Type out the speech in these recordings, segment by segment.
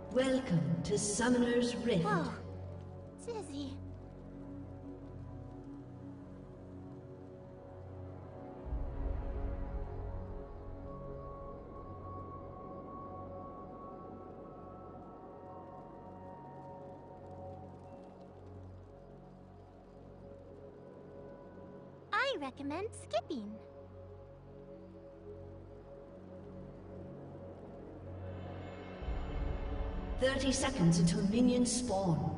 Welcome to Summoner's Rift. Whoa, Dizzy. I recommend skipping. 30 seconds until minions spawn.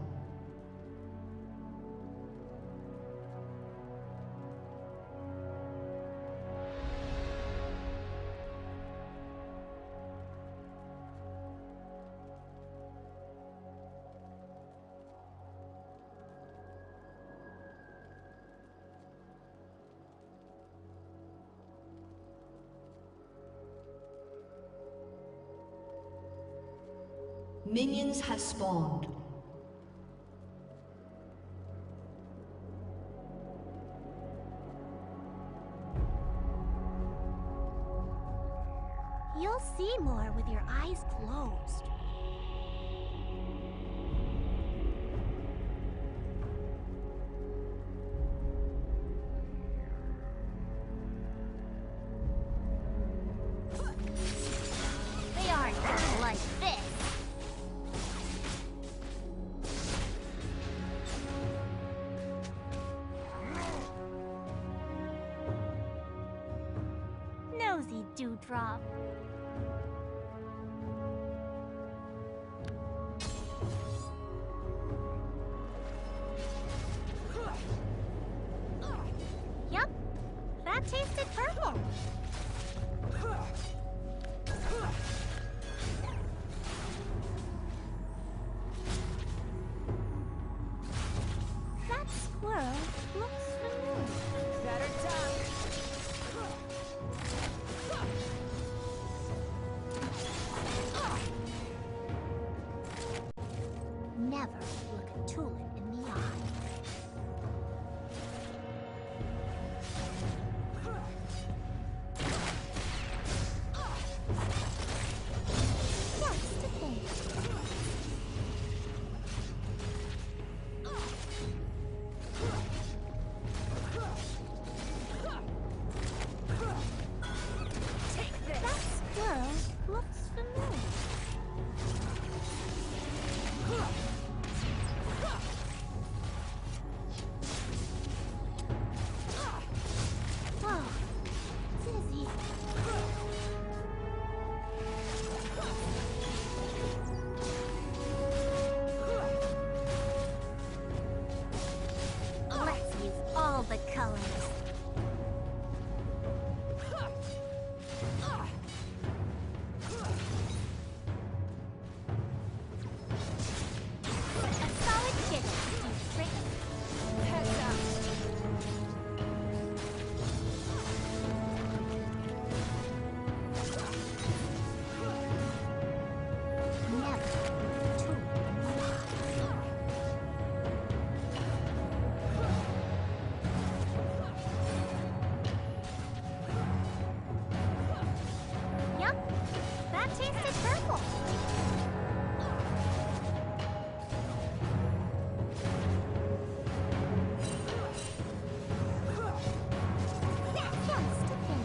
Minions have spawned. You'll see more with your eyes closed. They aren't just like this. Nosy dewdrop. Yup, that tasted purple. That squirrel looks familiar. Better time. Never look a tulip in the eye. That's the thing. Take this. That squirrel looks familiar. Whoa, Dizzy. Let's use all the colors. A solid kick to do tricks. Heads up. Yup, that tasted purple. That's the thing.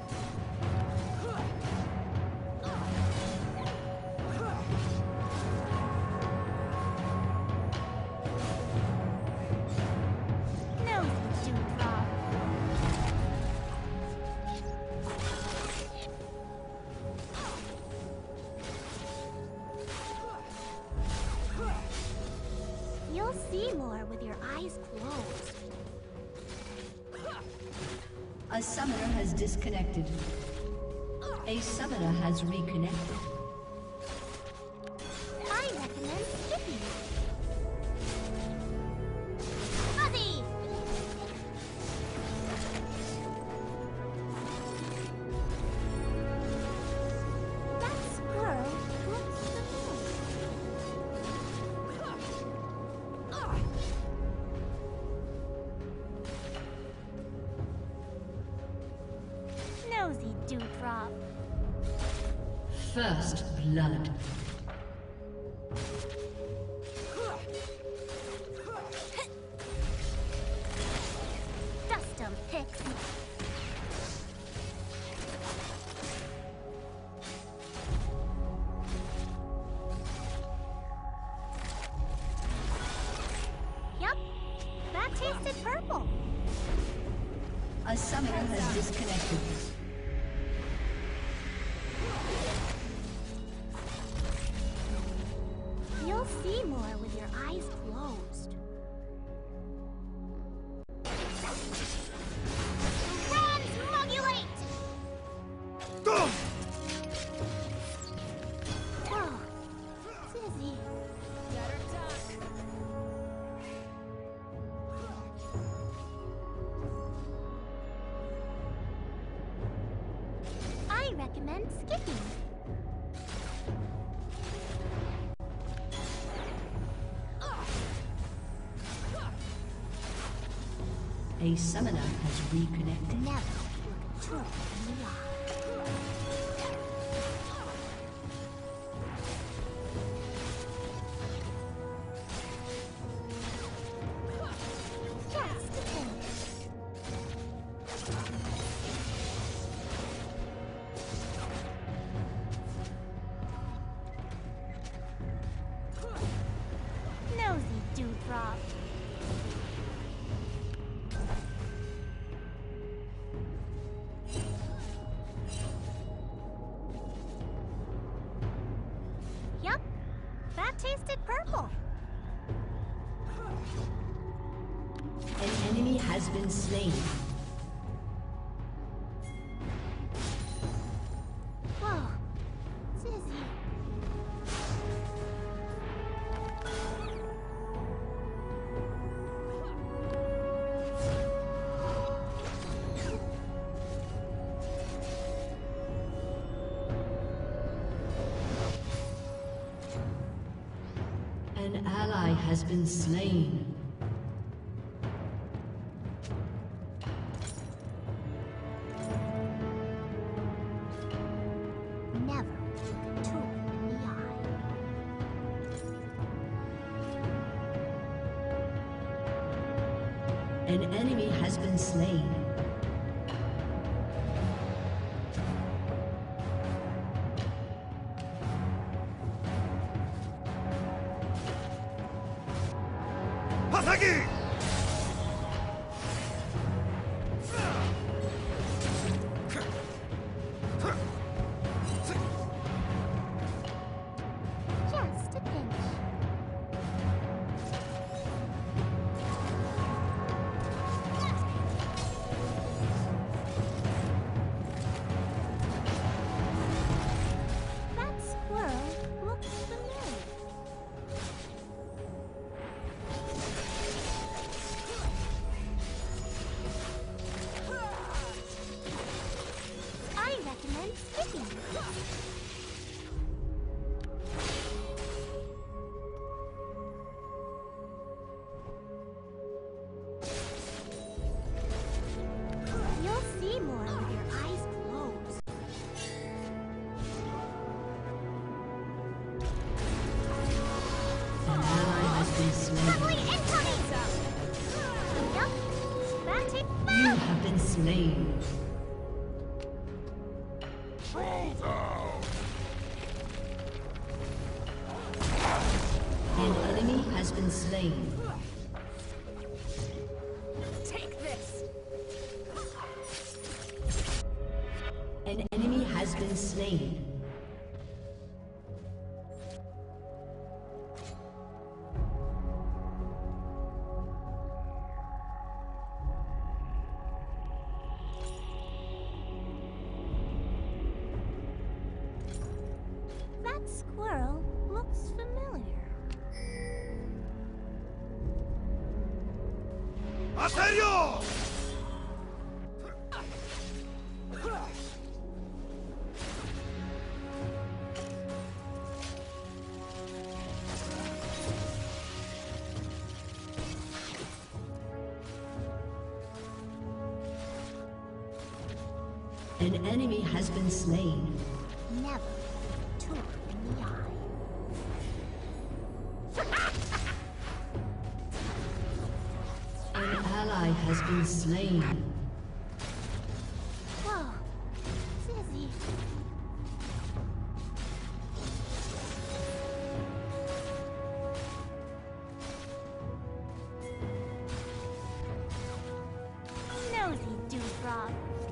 Nosy dewdrop. You'll see more with your eyes closed. A summoner has disconnected. A summoner has reconnected. I recommend skipping. Fuzzy! That squirrel looks familiar. Nosy dewdrop. First blood. Dust 'em, Hicks. Yup, that tasted purple. A summoner has disconnected. You'll see more with your eyes closed. Transmogulate! Whoa, Zizzy. I recommend skipping. A summoner has reconnected. Never look a troll in the eye. Just a pinch. Nosy dewdrop. Yup, that tasted purple. An enemy has been slain. Whoa, Zizzy. An ally has been slain. Never look a troll in the eye. An enemy has been slain. Just a pinch. That squirrel looks familiar. I recommend skipping. You'll see more with your eyes closed. An ally has been slain. Lovely incoming! Yup, that takes You have been slain. An enemy has been slain. Take this! An enemy has been slain. That squirrel looks familiar. ¡Aserio! An enemy has been slain. Never took in the eye. has been slain. Whoa, Zizzy. Nosy dewdrop.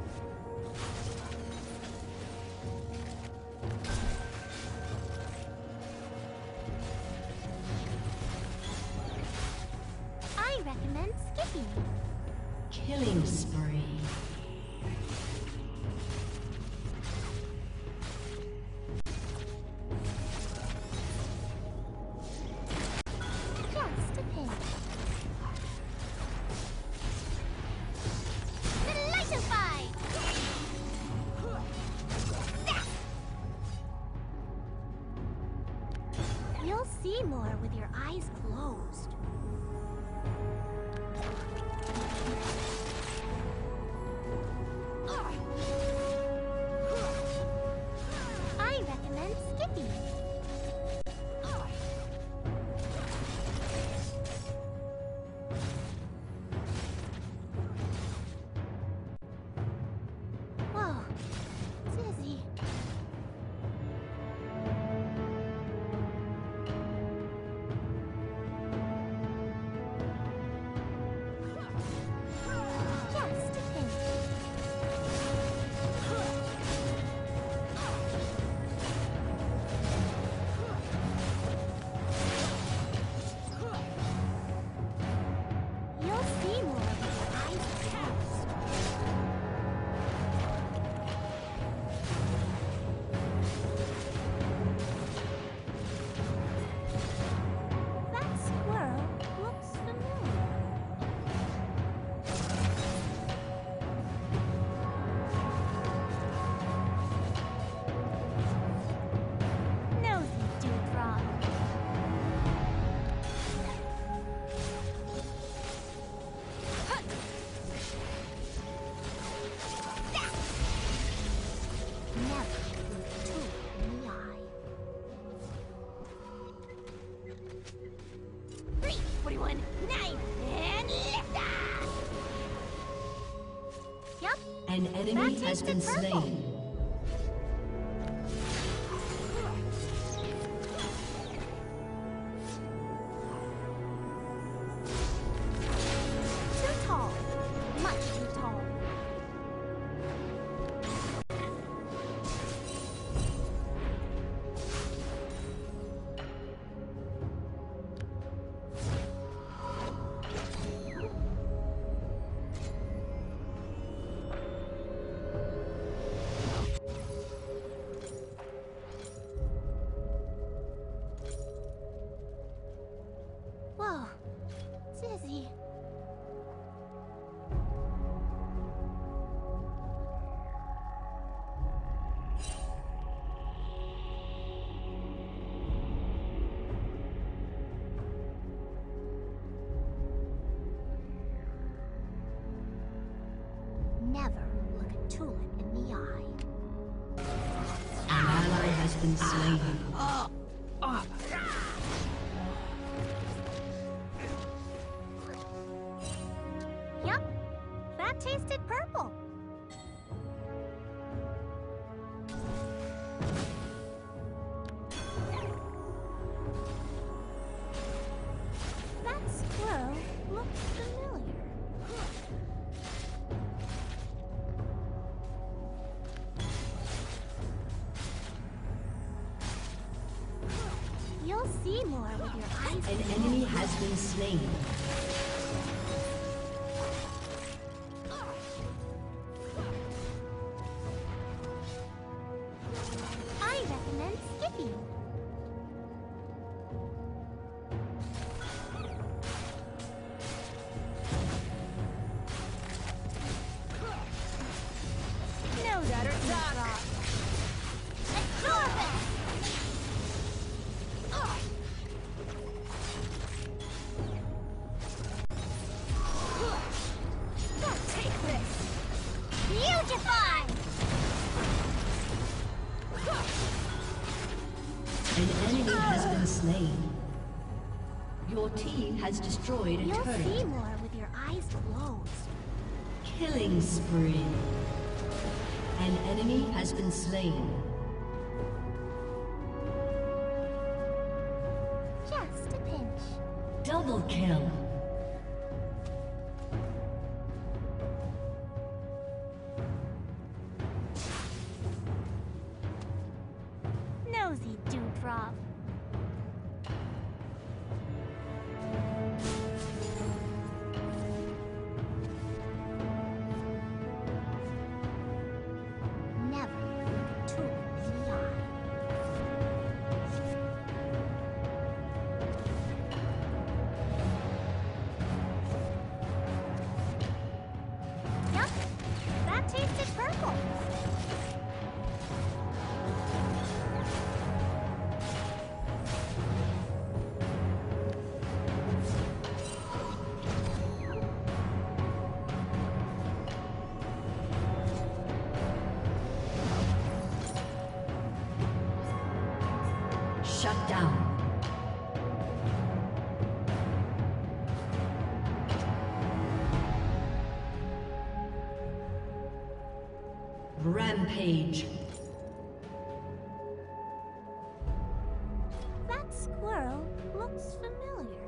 I recommend skipping. Killing spree. Just a pinch. Lightify! You'll see more with your eyes closed. I recommend skipping. Whoa, Zizzy. Just a pinch. You'll see more with your eyes closed. That squirrel looks familiar. Nosy dewdrop. Never look two in the eye. 3:41, 9, and lift off! Yup. An enemy That has been tasted purple. slain. Too tall. Much too tall. Whoa, Zizzy. Never look a tulip in the eye. An ally has been slain. Yup, that tasted purple. That squirrel looks familiar. You'll see more with your eyes An closed. enemy has been slain. I recommend skipping. No dewdrop. Absorb it! Take this! Beautify! An enemy has been slain. Your team has destroyed a You'll turret. see more with your eyes closed. Killing spree. An enemy has been slain. Just a pinch. Double kill. Nosy dewdrop. Shut down. Rampage. That squirrel looks familiar.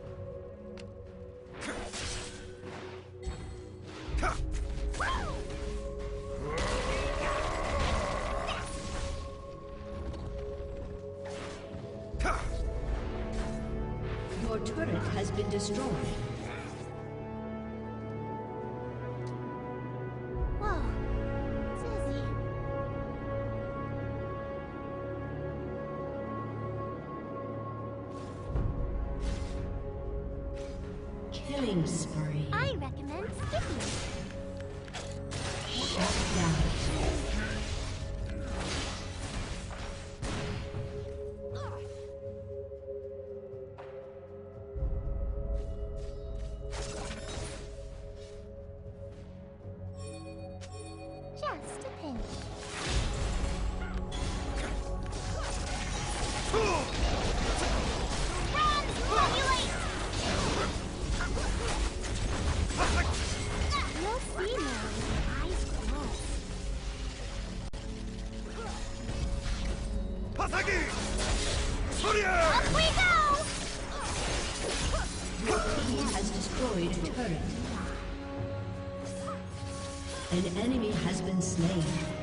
Your turret has been destroyed. Whoa, Zizzy. Killing spree. I recommend skipping. Shut down. Just a pinch. Run, formulate! You'll see more with your eyes closed. Pasagi! Surya! Up we go! Your team has destroyed a turret. An enemy has been slain.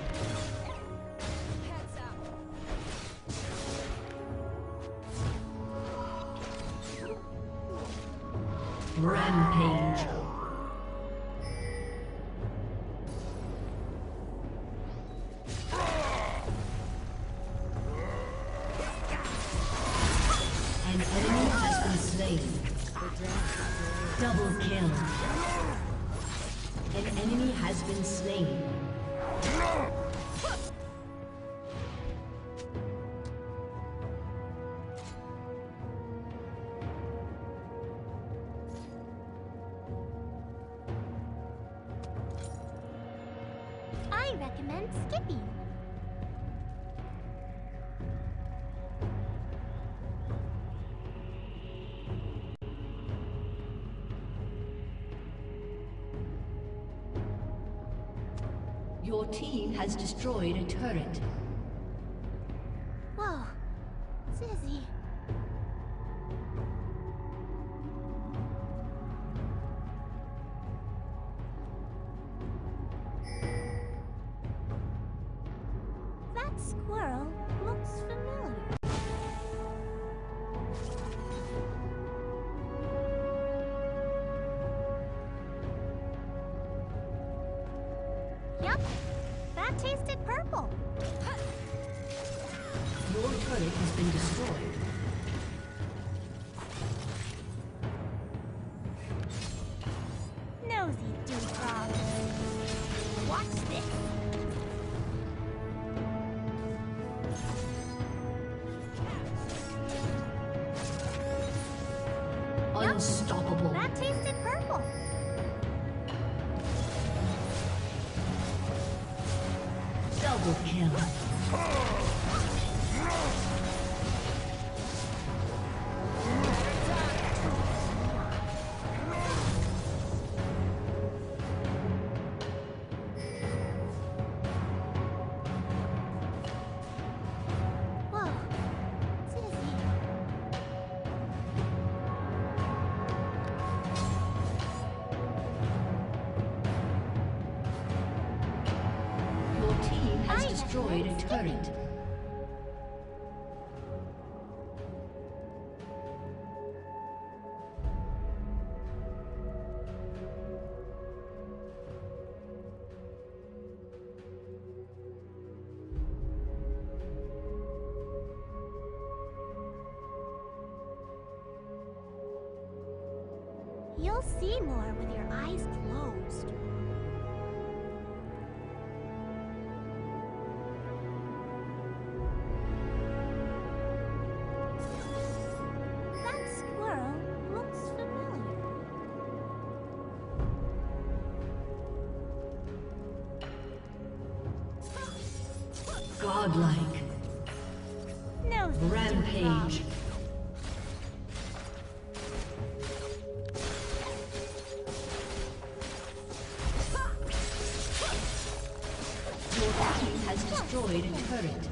Rampage. An enemy has been slain. Double kill. An enemy has been slain. I recommend skipping. Your team has destroyed a turret. Whoa, Zizzy. That squirrel looks familiar. Yup, that tasted purple. Your turret has been destroyed. Nosy dewdrop. Watch this. Unstoppable. That tasted purple. Double kill. destroyed a turret. You'll see more with your eyes closed. That squirrel looks familiar. Godlike. No such Rampage. Your team has destroyed a turret.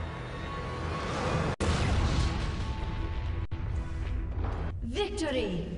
Victory!